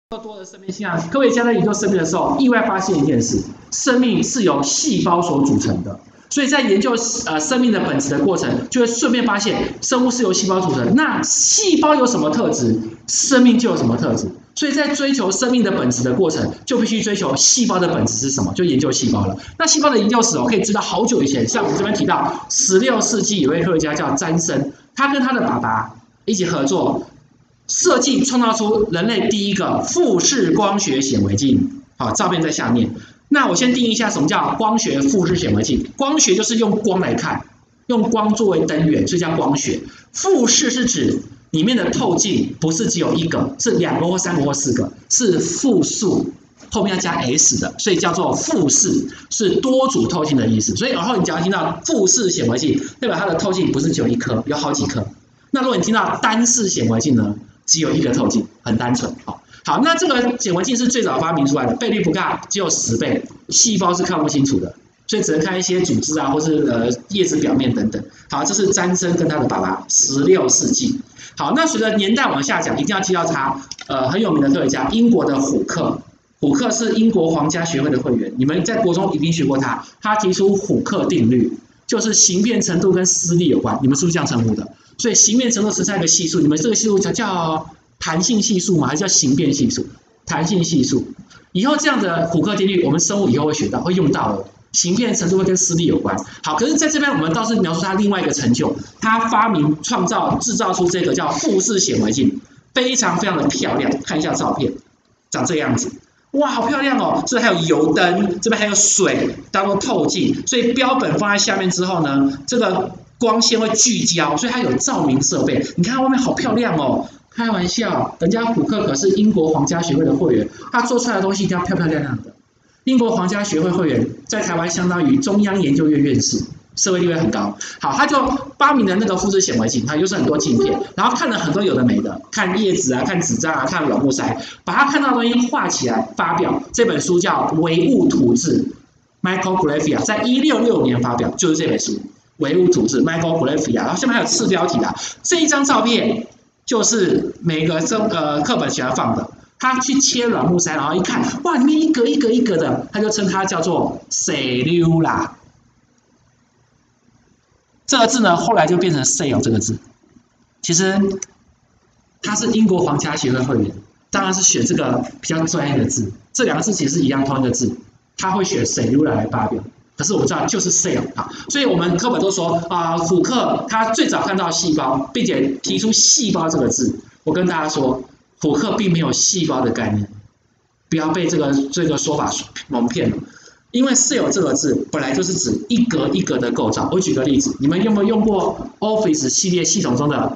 多的生命现象，科学家在研究生命的时候，意外发现一件事：生命是由细胞所组成的。所以在研究生命的本质的过程，就会顺便发现生物是由细胞组成。那细胞有什么特质，生命就有什么特质。所以在追求生命的本质的过程，就必须追求细胞的本质是什么，就研究细胞了。那细胞的研究史可以知道好久以前，像我们这边提到16世纪有位科学家叫詹森，他跟他的爸爸一起合作。设计创造出人类第一个富士光学显微镜，好，照片在下面。那我先定义一下什么叫光学富士显微镜。光学就是用光来看，用光作为灯源，所以叫光学。富士是指里面的透镜不是只有一个，是2个或3个或4个，是复数，后面要加 s 的，所以叫做富士，是多组透镜的意思。所以以后你只要听到富士显微镜，代表它的透镜不是只有1颗，有好几颗。那如果你听到单视显微镜呢？只有1个透镜，很单纯。好，那这个显微镜是最早发明出来的，倍率不大，只有10倍，细胞是看不清楚的，所以只能看一些组织啊，或是叶子表面等等。好，这是詹森跟他的爸爸，16世纪。好，那随着年代往下讲，一定要提到他，很有名的科学家，英国的虎克。虎克是英国皇家学会的会员，你们在国中一定学过他。他提出虎克定律，就是形变程度跟施力有关，你们是不是这样称呼的？所以形变程度是一个系数，你们这个系数叫弹性系数吗？还是叫形变系数？弹性系数。以后这样的虎克定律，我们生物以后会学到，会用到的。形变程度会跟施力有关。好，可是在这边我们倒是描述他另外一个成就，他发明、制造出这个叫富士显微镜，非常非常的漂亮。看一下照片，长这个样子。哇，好漂亮哦！这边还有油灯，这边还有水当做透镜，所以标本放在下面之后呢，这个光线会聚焦，所以它有照明设备。你看外面好漂亮哦！开玩笑，人家虎克可是英国皇家学会的会员，他做出来的东西一定要漂漂亮亮的。英国皇家学会会员在台湾相当于中央研究院院士，社会地位很高。好，他就发明了那个富士显微镜，它就是很多镜片，然后看了很多有的没的，看叶子啊，看纸张啊，看软木塞，把他看到的东西画起来发表。这本书叫《微物图志》 （Micrographia）， 在1665年发表，就是这本书《微物图志》 （Micrographia）。然后下面还有次标题啦，这一张照片就是每个课本喜欢放的。他去切软木塞，然后一看，哇，里面一格一格一格的，他就称它叫做 cellula。这个字呢，后来就变成 cell 这个字。其实他是英国皇家协会会员，当然是选这个比较专业的字。这2个字其实是一样，同一个字，他会选 cellula 来发表。可是我知道就是 cell 啊，所以我们课本都说虎克他最早看到细胞，并且提出细胞这个字。我跟大家说，虎克并没有细胞的概念，不要被这个说法蒙骗了。因为 cell 这个字本来就是指一格一格的构造。我举个例子，你们有没有用过 Office 系列系统中的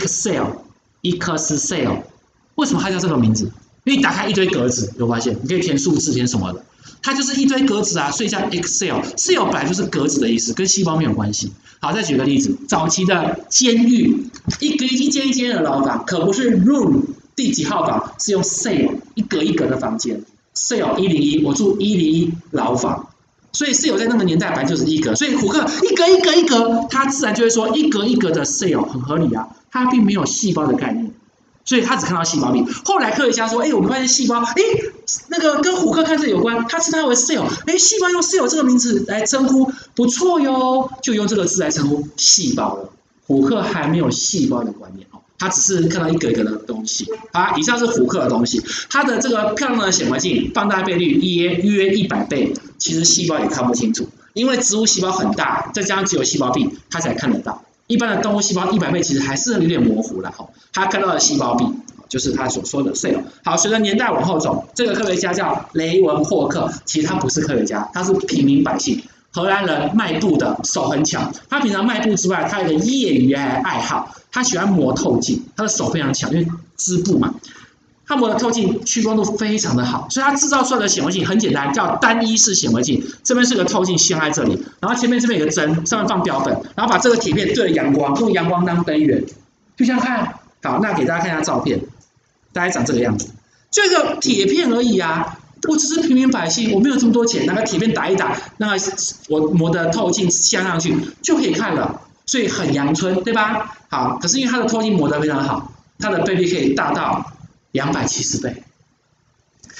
Excel？ 为什么它叫这个名字？因为你打开一堆格子，有发现？你可以填数字，填什么的，它就是一堆格子啊，所以叫 Excel。cell 本来就是格子的意思，跟细胞没有关系。好，再举个例子，早期的监狱，一间一间的牢房，可不是 room 第几号房，是用 cell 一格一格的房间。cell 101，我住101牢房，所以 cell 在那个年代本来就是一格，所以虎克一格一格一格，他自然就会说一格一格的 cell 很合理啊，他并没有细胞的概念，所以他只看到细胞壁。后来科学家说，我们发现细胞，那个跟虎克看这有关，他称它为 cell， 细胞用 cell 这个名字来称呼，不错哟，就用这个字来称呼细胞了。虎克还没有细胞的观念哦。他只是看到一个一个的东西。好，以上是虎克的东西。它的这个漂亮的显微镜放大倍率约100倍，其实细胞也看不清楚，因为植物细胞很大，再加上只有细胞壁，它才看得到。一般的动物细胞100倍其实还是有点模糊了。他看到的细胞壁就是他所说的 cell。好，随着年代往后走，这个科学家叫雷文霍克，其实他不是科学家，他是平民百姓。荷兰人迈步的手很巧，他平常迈步之外，他有个业余爱好，他喜欢磨透镜，他的手非常强，因为织布嘛，他磨的透镜屈光度非常的好，所以他制造出来的显微镜很简单，叫单一式显微镜。这边是个透镜镶在这里，然后前面这边有个针，上面放标本，然后把这个铁片对着阳光，用阳光当灯源，就这样看。好，那给大家看一下照片，大概长这个样子，就一个铁片而已啊。我只是平民百姓，我没有这么多钱，拿个铁片打一打，那我磨的透镜镶上去就可以看了，所以很阳春，对吧？好，可是因为它的透镜磨得非常好，它的倍率可以大到270倍，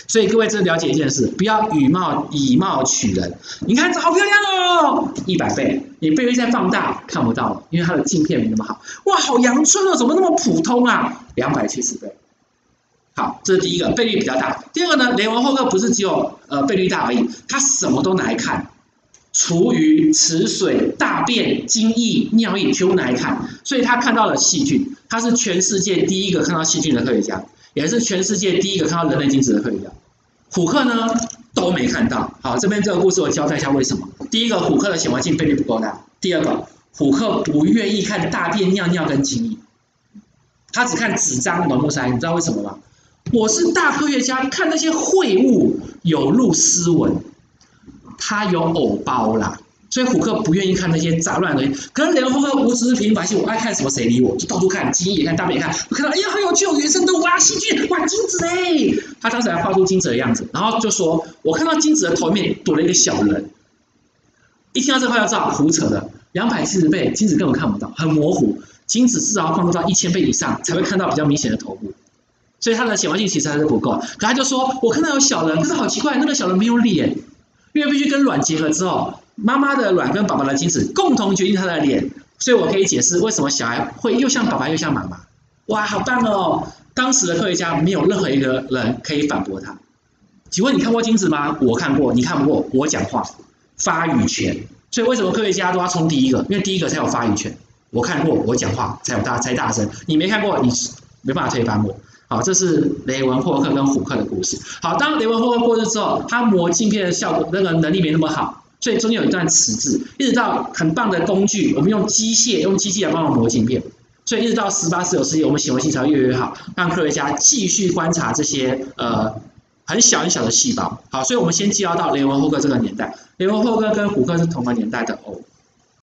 所以各位真的了解一件事，不要以貌取人。你看这好漂亮哦，100倍，你倍率再放大看不到了，因为它的镜片没那么好。哇，好阳春哦，怎么那么普通啊？270倍。好，这是第一个，倍率比较大。第二个呢，雷文霍克不是只有倍率大而已，他什么都拿来看。厨余、池水、大便、精液、尿液全部拿来看，所以他看到了细菌，他是全世界第一个看到细菌的科学家，也是全世界第一个看到人类精子的科学家。虎克呢都没看到。好，这边这个故事我交代一下为什么。第一个，虎克的显微镜倍率不够大；第二个，虎克不愿意看大便、尿尿跟精液，他只看纸张、软木塞。你知道为什么吗？我是大科学家，看那些秽物有入斯文。他有偶包啦，所以虎克不愿意看那些杂乱的东西。可是雷文霍克无知平凡性，我爱看什么谁理我，就到处看，基因也看，大便也看。我看到，哎呀，好有趣哦，原生动物啊，细菌，哇，精子哎！他当时还画出精子的样子，然后就说，我看到精子的头面躲了一个小人。一听到这话就知道胡扯的，270倍，精子根本看不到，很模糊。精子至少要放大到1000倍以上，才会看到比较明显的头部。所以他的显微镜其实还是不够。可他就说，我看到有小人，可是好奇怪，那个小人没有脸。因为必须跟卵结合之后，妈妈的卵跟爸爸的精子共同决定他的脸，所以我可以解释为什么小孩会又像爸爸又像妈妈。哇，好棒哦！当时的科学家没有任何一个人可以反驳他。请问你看过精子吗？我看过，你看不过，我讲话，发语权。所以为什么科学家都要冲第一个？因为第一个才有发语权。我看过，我讲话才大声。你没看过，你没办法推翻我。好，这是雷文霍克跟虎克的故事。好，当雷文霍克过世之后，他磨镜片的效果那个能力没那么好，所以中间有一段迟滞，一直到很棒的工具，我们用机器来帮忙磨镜片，所以一直到18、19世纪，我们显微镜才会越来越好，让科学家继续观察这些很小的细胞。好，所以我们先介绍到雷文霍克这个年代，雷文霍克跟虎克是同个年代的哦。